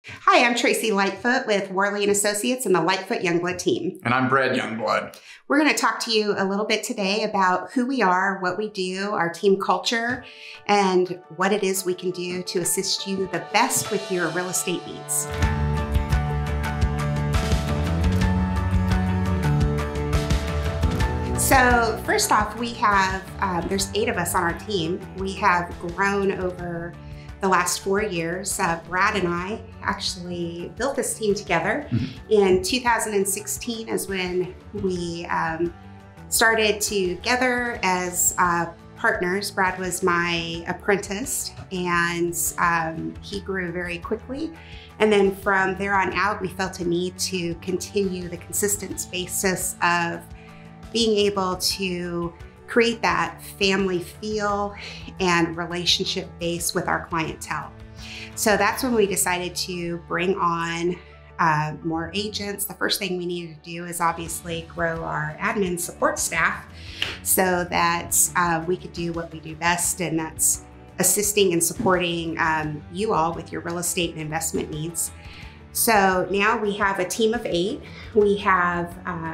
Hi, I'm Tracy Lightfoot with Worley & Associates and the Lightfoot Youngblood team. And I'm Brad Youngblood. We're going to talk to you a little bit today about who we are, what we do, our team culture, and what it is we can do to assist you the best with your real estate needs. So first off, we have, there's 8 of us on our team. We have grown over the last 4 years. Brad and I actually built this team together. In 2016 is when we started together as partners. Brad was my apprentice and he grew very quickly. And then from there on out, we felt a need to continue the consistent basis of being able to create that family feel and relationship base with our clientele. So that's when we decided to bring on more agents. The first thing we needed to do is obviously grow our admin support staff so that we could do what we do best, and that's assisting and supporting you all with your real estate and investment needs. So now we have a team of 8. We have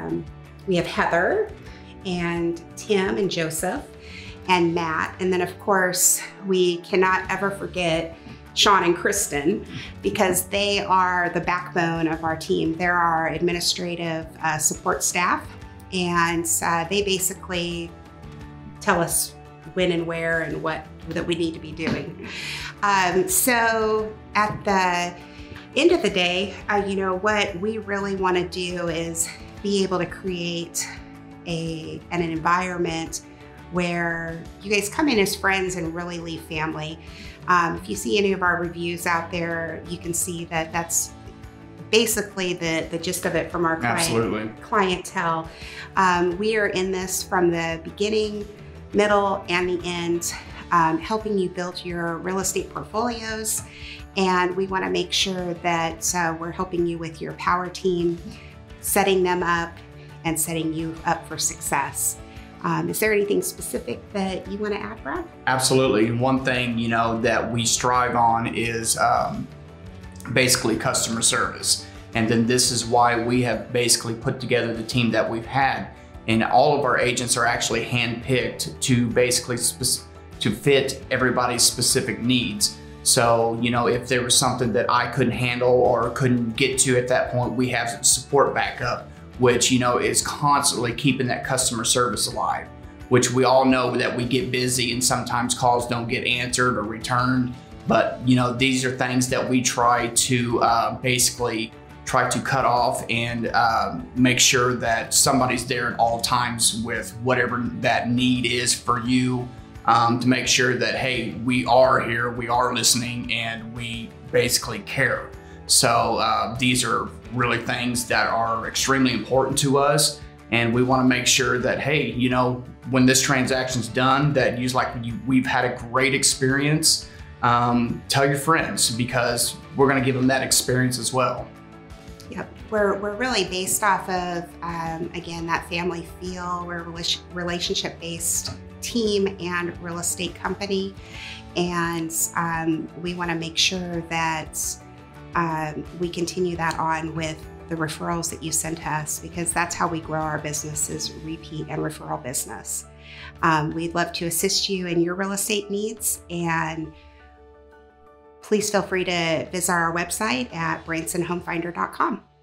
Heather and Tim and Joseph and Matt. And then of course, we cannot ever forget Sean and Kristen, because they are the backbone of our team. They're our administrative support staff, and they basically tell us when and where and what that we need to be doing. So at the end of the day, you know, what we really want to do is be able to create an environment where you guys come in as friends and really leave family. If you see any of our reviews out there, you can see that that's basically the gist of it from our clientele. We are in this from the beginning, middle, and the end, helping you build your real estate portfolios. And we want to make sure that we're helping you with your power team, setting them up and setting you up for success. Is there anything specific that you want to add, Brad? Absolutely. One thing, you know, that we strive on is basically customer service. And then this is why we have basically put together the team that we've had. And all of our agents are actually handpicked to basically to fit everybody's specific needs. So, you know, if there was something that I couldn't handle or couldn't get to at that point, we have support backup, which, you know, is constantly keeping that customer service alive, which we all know that we get busy and sometimes calls don't get answered or returned. But, you know, these are things that we try to basically try to cut off and make sure that somebody's there at all times with whatever that need is for you, to make sure that, hey, we are here, we are listening, and we basically care. So these are really things that are extremely important to us, and we want to make sure that, hey, you know, when this transaction's done, that we've had a great experience. Tell your friends, because we're going to give them that experience as well. Yep, we're really based off of again, that family feel. We're a relationship-based team and real estate company, and we want to make sure that we continue that on with the referrals that you send to us, because that's how we grow our business, is repeat and referral business. We'd love to assist you in your real estate needs, and please feel free to visit our website at bransonhomefinder.com.